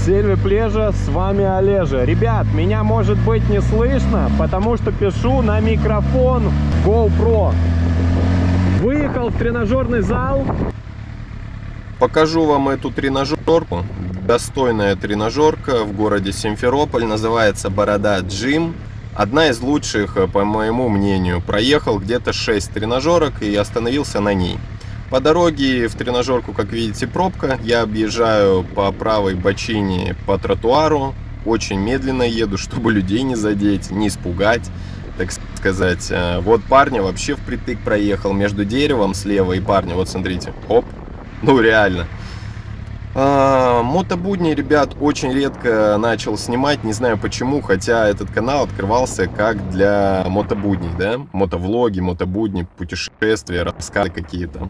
Сильве Плежа, с вами Олежа. Ребят, меня может быть не слышно, потому что пишу на микрофон GoPro. Выехал в тренажерный зал. Покажу вам эту тренажерку. Достойная тренажерка в городе Симферополь. Называется Борода Джим. Одна из лучших, по моему мнению. Проехал где-то 6 тренажерок и остановился на ней. По дороге в тренажерку, как видите, пробка. Я объезжаю по правой бочине по тротуару. Очень медленно еду, чтобы людей не задеть, не испугать, так сказать. Вот парня вообще впритык проехал между деревом слева и парня. Вот смотрите, оп, ну реально. Мотобудни, ребят, очень редко начал снимать, не знаю почему, хотя этот канал открывался как для мотобудней, да, мотовлоги, мотобудни, путешествия, рассказы какие-то.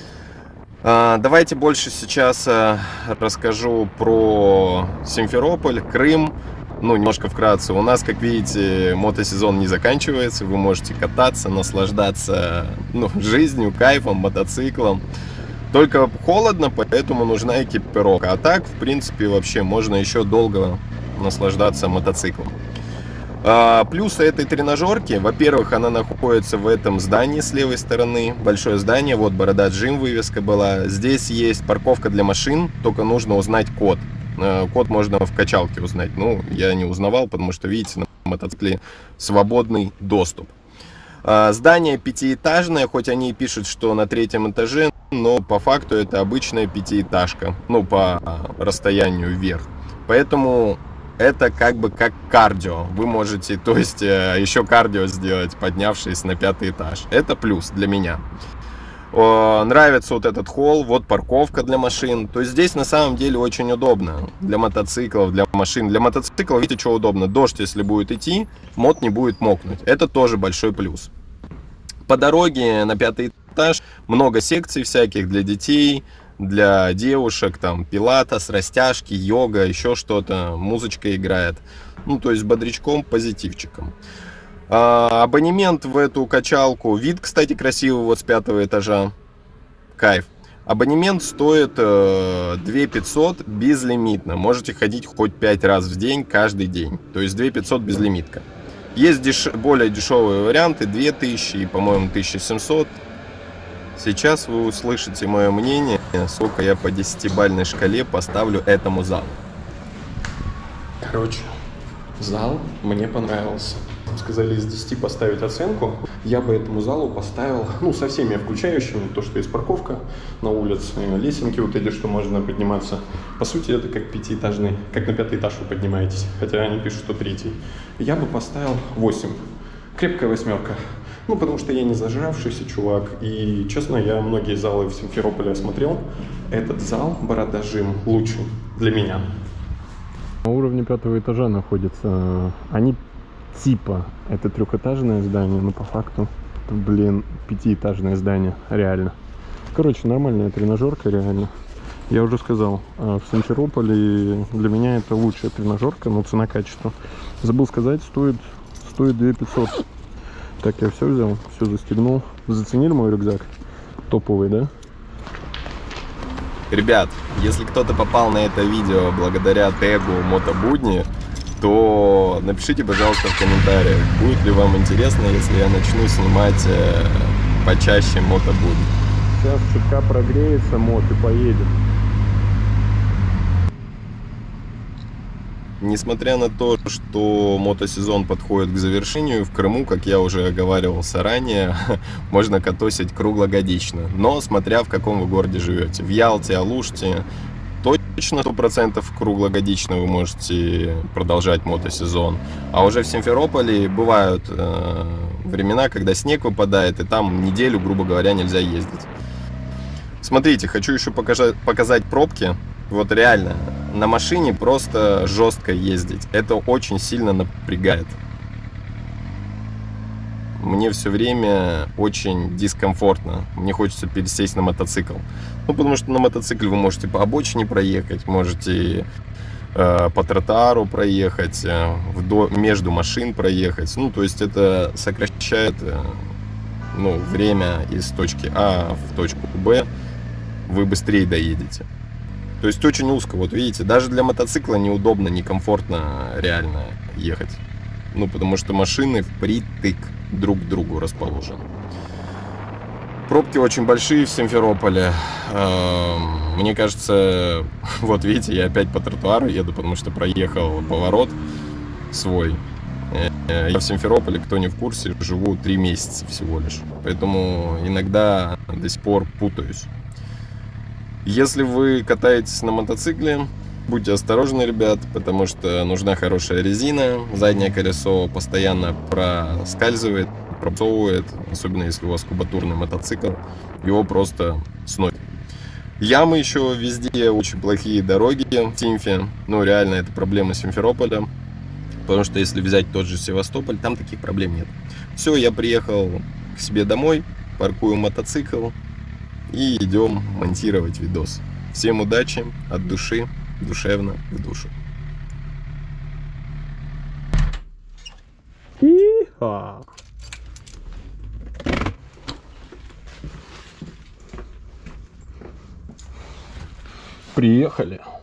Давайте больше сейчас расскажу про Симферополь, Крым, ну, немножко вкратце. У нас, как видите, мотосезон не заканчивается, вы можете кататься, наслаждаться, ну, жизнью, кайфом, мотоциклом. Только холодно, поэтому нужна экипировка. А так, в принципе, вообще можно еще долго наслаждаться мотоциклом. Плюсы этой тренажерки: во-первых, она находится в этом здании с левой стороны. Большое здание, вот Борода Джим вывеска была. Здесь есть парковка для машин, только нужно узнать код. Код можно в качалке узнать. Ну, я не узнавал, потому что, видите, на мотоцикле свободный доступ. Здание пятиэтажное, хоть они и пишут, что на 3-м этаже, но по факту это обычная пятиэтажка, ну, по расстоянию вверх. Поэтому это как бы как кардио. Вы можете, то есть, еще кардио сделать, поднявшись на 5-й этаж. Это плюс для меня. Нравится вот этот холл, вот парковка для машин. То есть здесь на самом деле очень удобно для мотоциклов, для машин. Для мотоциклов, видите, что удобно? Дождь, если будет идти, мот не будет мокнуть. Это тоже большой плюс. По дороге на 5-й этаж много секций всяких для детей, для девушек, там пилатес, растяжки, йога, еще что-то. Музычка играет. Ну, то есть бодрячком, позитивчиком. Абонемент в эту качалку. Вид, кстати, красивый вот с 5-го этажа. Кайф. Абонемент стоит 2500 безлимитно. Можете ходить хоть 5 раз в день, каждый день. То есть 2500 безлимитка. Есть более дешевые варианты, 2000 и, по-моему, 1700. Сейчас вы услышите мое мнение, сколько я по 10-бальной шкале поставлю этому залу. Короче, зал мне понравился. Сказали из 10 поставить оценку. Я бы этому залу поставил, ну, со всеми включающими, то, что есть парковка на улице, лесенки вот эти, что можно подниматься. По сути, это как пятиэтажный, как на 5-й этаж вы поднимаетесь, хотя они пишут, что 3-й. Я бы поставил 8. Крепкая 8. Ну, потому что я не зажравшийся чувак, и, честно, я многие залы в Симферополе осмотрел. Этот зал, Борода Джим, лучший для меня. На уровне 5-го этажа находятся они. Типа, это 3-этажное здание, но по факту, это, блин, 5-этажное здание, реально. Короче, нормальная тренажерка, реально. Я уже сказал, в Симферополе для меня это лучшая тренажерка, но цена-качество. Забыл сказать, стоит 2500. Так, я все взял, все застегнул. Заценили мой рюкзак? Топовый, да? Ребят, если кто-то попал на это видео благодаря тегу мотобудни, то напишите, пожалуйста, в комментариях, будет ли вам интересно, если я начну снимать почаще мотобудни. Сейчас чутка прогреется мот и поедет. Несмотря на то, что мотосезон подходит к завершению, в Крыму, как я уже оговаривался ранее, можно катосить круглогодично. Но смотря в каком вы городе живете. В Ялте, Алуште точно 100% круглогодично вы можете продолжать мотосезон. А уже в Симферополе бывают времена, когда снег выпадает, и там неделю, грубо говоря, нельзя ездить. Смотрите, хочу еще показать пробки. Вот реально, на машине просто жестко ездить. Это очень сильно напрягает. Мне все время очень дискомфортно. Мне хочется пересесть на мотоцикл. Ну, потому что на мотоцикле вы можете по обочине проехать, можете по тротуару проехать, между машин проехать. Ну, то есть это сокращает время из точки А в точку Б. Вы быстрее доедете. То есть очень узко, вот видите, даже для мотоцикла неудобно, некомфортно реально ехать. Ну, потому что машины впритык друг к другу расположены. Пробки очень большие в Симферополе. Мне кажется, вот видите, я опять по тротуару еду, потому что проехал поворот свой. Я в Симферополе, кто не в курсе, живу 3 месяца всего лишь. Поэтому иногда до сих пор путаюсь. Если вы катаетесь на мотоцикле, будьте осторожны, ребят, потому что нужна хорошая резина. Заднее колесо постоянно проскальзывает, пропсовывает, особенно если у вас кубатурный мотоцикл, его просто сносит. Ямы еще везде, очень плохие дороги в Симфе. Ну, реально, это проблема Симферополя. Потому что если взять тот же Севастополь, там таких проблем нет. Все, я приехал к себе домой, паркую мотоцикл и идем монтировать видос. Всем удачи, от души, душевно, в душу. И-ха. Приехали.